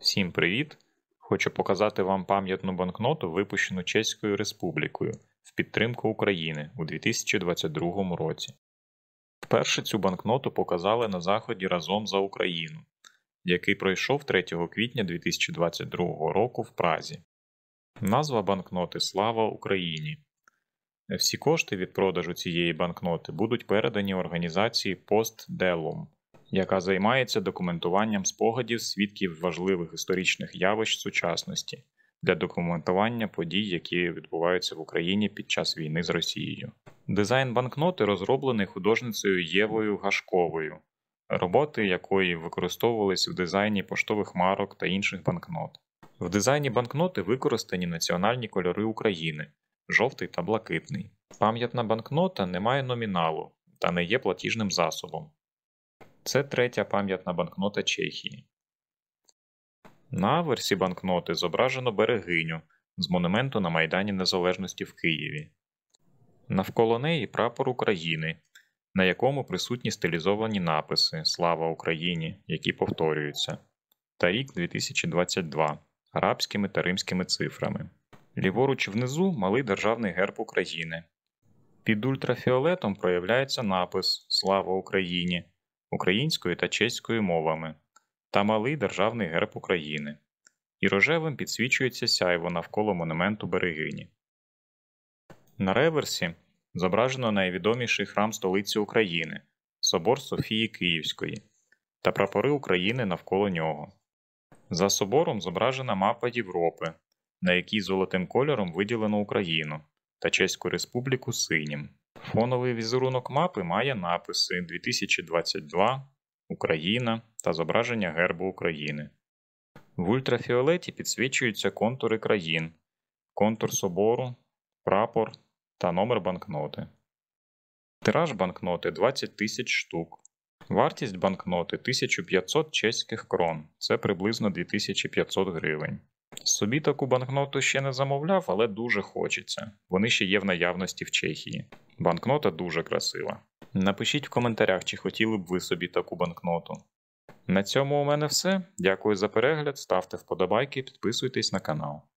Всім привіт! Хочу показати вам пам'ятну банкноту, випущену Чеською Республікою в підтримку України у 2022 році. Вперше цю банкноту показали на заході «Разом за Україну», який пройшов 3 квітня 2022 року в Празі. Назва банкноти «Слава Україні». Всі кошти від продажу цієї банкноти будуть передані організації «Постделум», яка займається документуванням спогадів свідків важливих історичних явищ сучасності для документування подій, які відбуваються в Україні під час війни з Росією. Дизайн банкноти розроблений художницею Євою Гашковою, роботи якої використовувались в дизайні поштових марок та інших банкнот. В дизайні банкноти використані національні кольори України – жовтий та блакитний. Пам'ятна банкнота не має номіналу та не є платіжним засобом. Це третя пам'ятна банкнота Чехії. На аверсі банкноти зображено берегиню з монументу на Майдані Незалежності в Києві. Навколо неї прапор України, на якому присутні стилізовані написи «Слава Україні», які повторюються, та рік 2022 арабськими та римськими цифрами. Ліворуч внизу малий державний герб України. Під ультрафіолетом проявляється напис «Слава Україні» українською та чеською мовами та малий державний герб України. І рожевим підсвічується сяйво навколо монументу берегині. На реверсі зображено найвідоміший храм столиці України – Собор Софії Київської та прапори України навколо нього. За собором зображена мапа Європи, на якій золотим кольором виділено Україну та Чеську Республіку синім. Фоновий візерунок мапи має написи 2022, Україна та зображення гербу України. В ультрафіолеті підсвічуються контури країн, контур собору, прапор та номер банкноти. Тираж банкноти 20 тисяч штук. Вартість банкноти 1500 чеських крон, це приблизно 2500 гривень. Собі таку банкноту ще не замовляв, але дуже хочеться. Вони ще є в наявності в Чехії. Банкнота дуже красива. Напишіть в коментарях, чи хотіли б ви собі таку банкноту. На цьому у мене все. Дякую за перегляд, ставте вподобайки і підписуйтесь на канал.